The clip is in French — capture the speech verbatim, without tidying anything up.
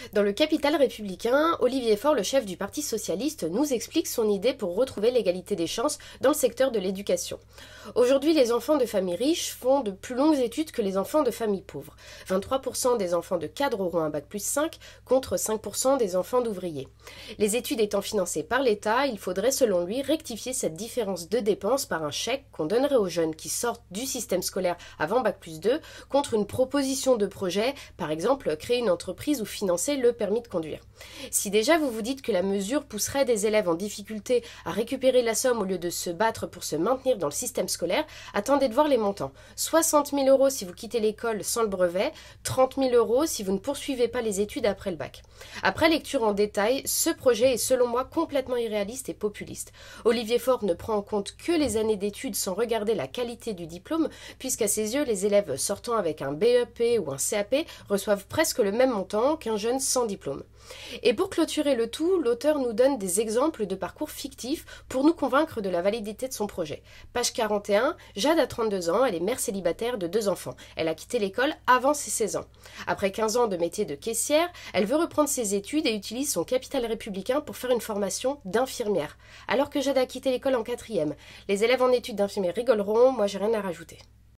Dans le Capital républicain, Olivier Faure, le chef du Parti socialiste, nous explique son idée pour retrouver l'égalité des chances dans le secteur de l'éducation. Aujourd'hui, les enfants de familles riches font de plus longues études que les enfants de familles pauvres. vingt-trois pour cent des enfants de cadres auront un bac plus cinq contre cinq pour cent des enfants d'ouvriers. Les études étant financées par l'État, il faudrait selon lui rectifier cette différence de dépenses par un chèque qu'on donnerait aux jeunes qui sortent du système scolaire avant bac plus deux contre une proposition de projet, par exemple créer une entreprise ou financer le permis de conduire. Si déjà vous vous dites que la mesure pousserait des élèves en difficulté à récupérer la somme au lieu de se battre pour se maintenir dans le système scolaire, attendez de voir les montants. soixante mille euros si vous quittez l'école sans le brevet, trente mille euros si vous ne poursuivez pas les études après le bac. Après lecture en détail, ce projet est selon moi complètement irréaliste et populiste. Olivier Faure ne prend en compte que les années d'études sans regarder la qualité du diplôme, puisqu'à ses yeux, les élèves sortant avec un B E P ou un C A P reçoivent presque le même montant qu'un jeune sans diplôme. Et pour clôturer le tout, l'auteur nous donne des exemples de parcours fictifs pour nous convaincre de la validité de son projet. Page quarante et un, Jade a trente-deux ans, elle est mère célibataire de deux enfants. Elle a quitté l'école avant ses seize ans. Après quinze ans de métier de caissière, elle veut reprendre ses études et utilise son capital républicain pour faire une formation d'infirmière. Alors que Jade a quitté l'école en quatrième. Les élèves en études d'infirmière rigoleront, moi j'ai rien à rajouter.